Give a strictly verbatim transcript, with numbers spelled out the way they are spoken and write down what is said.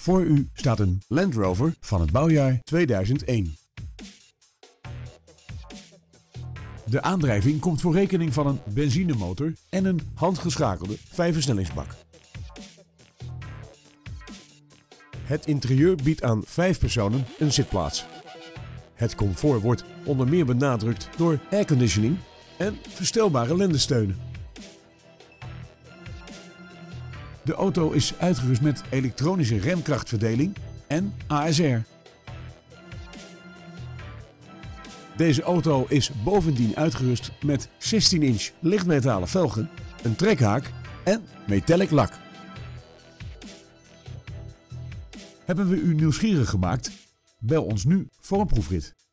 Voor u staat een Land Rover van het bouwjaar tweeduizend één. De aandrijving komt voor rekening van een benzinemotor en een handgeschakelde vijfversnellingsbak. Het interieur biedt aan vijf personen een zitplaats. Het comfort wordt onder meer benadrukt door airconditioning en verstelbare lendensteunen. De auto is uitgerust met elektronische remkrachtverdeling en A S R. Deze auto is bovendien uitgerust met zestien inch lichtmetalen velgen, een trekhaak en metallic lak. Hebben we u nieuwsgierig gemaakt? Bel ons nu voor een proefrit.